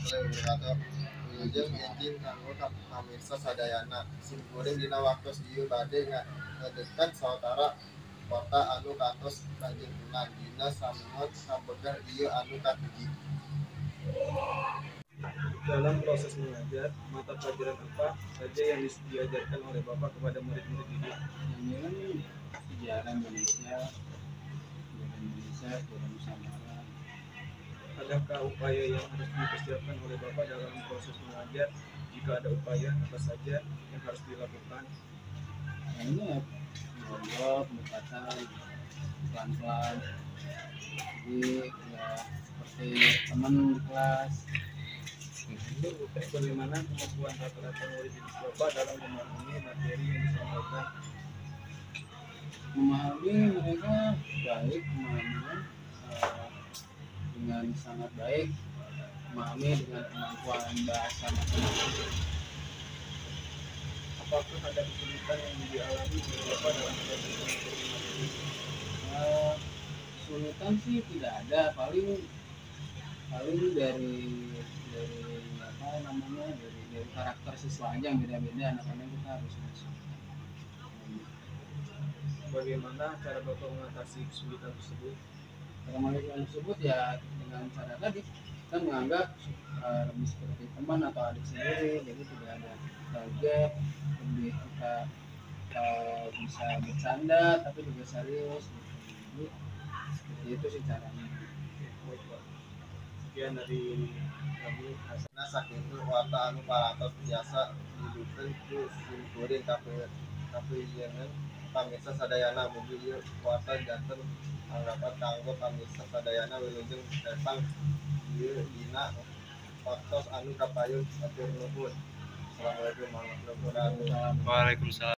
warahmatullahi wabarakatuh. Wilujeng izin kanggo pamirsa sadayana simkuring dina waktos ieu bade ngadekan sawatara kota anu kantos panjenengan dina samungut sabegar ieu anu kahiji. Dalam proses mengajar, mata pelajaran apa saja yang diajarkan oleh Bapak kepada murid-murid ini? Yang sejarah Indonesia, sejarah Nusantara. Adakah upaya yang harus dipersiapkan oleh Bapak dalam proses mengajar? Jika ada upaya, apa saja yang harus dilakukan? Nah, ini ya ngobrol, pendekatan, pelan-pelan. Jadi ya seperti teman di kelas. Bagaimana kemampuan rata-rata murid di Bapak dalam memahami materi yang disampaikan? Memahami mereka baik, memahami dengan sangat baik, memahami dengan kemampuan bahasa masing-masing. Apakah ada kesulitan yang dialami oleh Bapak dalam proses mengajar materi? Kesulitan sih tidak ada, paling dari apa namanya dari karakter siswa aja yang beda-beda, anak-anak kita harus masuk. Bagaimana cara Bapak mengatasi kesulitan tersebut? Cara mengatasi tersebut ya dengan cara tadi kita menganggap lebih seperti teman atau adik sendiri, jadi tidak ada target, lebih kita bisa bercanda tapi juga serius gitu. Jadi seperti itu sih caranya. Baik, Pak. Sekian dari kami. Nah sakitu wata anu parantos biasa didukeun ku simkuring kapeuyeungan pamirsa sadayana mugi ieu wata janten anggapan kanggo pamirsa sadayana wilujeng datang ieu dina waktos anu kapayun. Atur nuhun. Assalamualaikum warahmatullahi wabarakatuh. Waalaikumsalam.